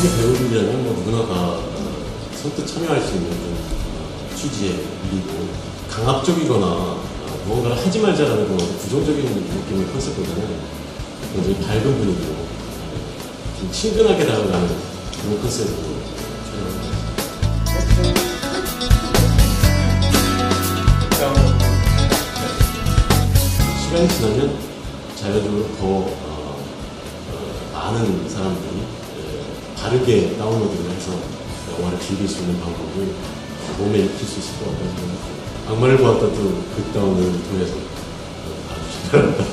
한국의 배우들이라면 뭐 누구나 다 선뜻 참여할 수 있는 취지의 일이고, 강압적이거나 무언가를 하지 말자라는 그런 부정적인 느낌의 컨셉보다는 굉장히 밝은 분위기로 좀 친근하게 다가가는 그런 컨셉으로 촬영합니다. 시간이 지나면 자연적으로 더 많은 사람들이 바르게 다운로드를 해서 영화를 즐길 수 있는 방법을 몸에 익힐 수 있을 것 같다는 생각입니다. 악마를 보았다 또 그 다운을 통해서 봐주시기 바랍니다.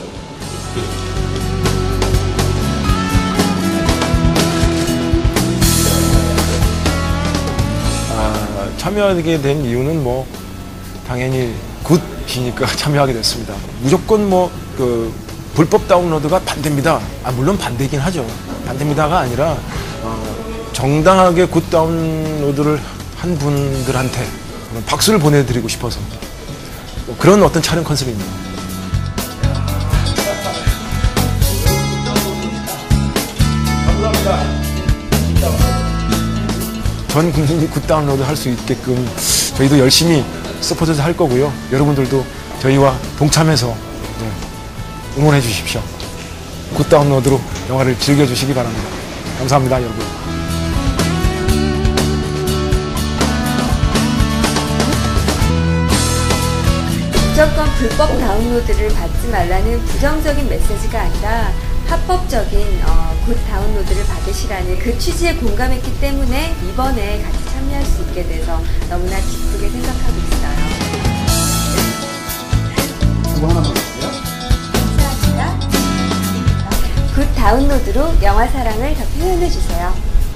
참여하게 된 이유는 뭐 당연히 굿이니까 참여하게 됐습니다. 무조건 뭐 불법 다운로드가 반대입니다. 물론 반대이긴 하죠. 반대입니다가 아니라 정당하게 굿 다운로드를 한 분들한테 박수를 보내드리고 싶어서 그런 어떤 촬영 컨셉입니다. 감사합니다. 전 국민이 굿 다운로드 할 수 있게끔 저희도 열심히 서포트해서 할 거고요. 여러분들도 저희와 동참해서 응원해 주십시오. 굿 다운로드로 영화를 즐겨주시기 바랍니다. 감사합니다, 여러분. 무조건 불법 다운로드를 받지 말라는 부정적인 메시지가 아니라 합법적인 굿 다운로드를 받으시라는 그 취지에 공감했기 때문에 이번에 같이 참여할 수 있게 돼서 너무나 기쁘게 생각하고 있어요. 그거 하나 보여주세요. 감사합니다. 굿 다운로드로 영화 사랑을 더 표현해주세요.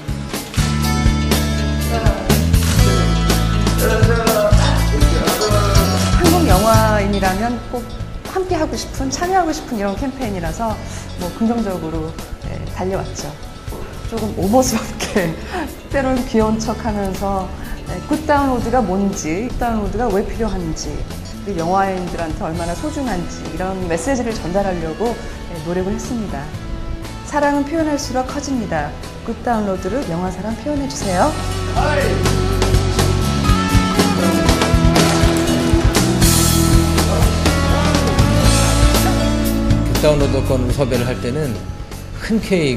한국 영화인이라면 꼭 함께 하고 싶은, 참여하고 싶은 이런 캠페인이라서 뭐 긍정적으로 달려왔죠. 조금 오버스럽게 때론 귀여운 척하면서 굿 다운로드가 뭔지, 굿 다운로드가 왜 필요한지, 그리고 영화인들한테 얼마나 소중한지 이런 메시지를 전달하려고 노력을 했습니다. 사랑은 표현할수록 커집니다. 굿 다운로드로 영화 사랑 표현해주세요. 다운로드권으로 섭외를 할 때는 흔쾌히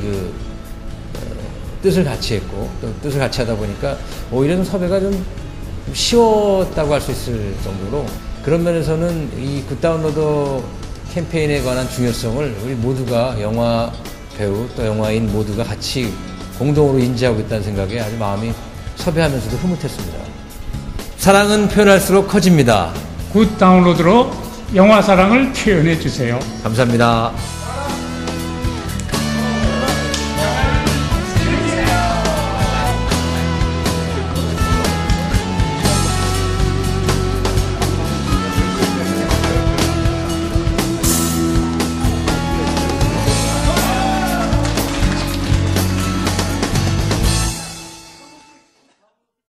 뜻을 같이 했고, 또 뜻을 같이 하다 보니까 오히려 좀 섭외가 좀 쉬웠다고 할 수 있을 정도로, 그런 면에서는 이 굿다운로드 캠페인에 관한 중요성을 우리 모두가, 영화 배우 또 영화인 모두가 같이 공동으로 인지하고 있다는 생각에 아주 마음이 섭외하면서도 흐뭇했습니다. 사랑은 표현할수록 커집니다. 굿 다운로드로 영화 사랑을 표현해 주세요. 감사합니다.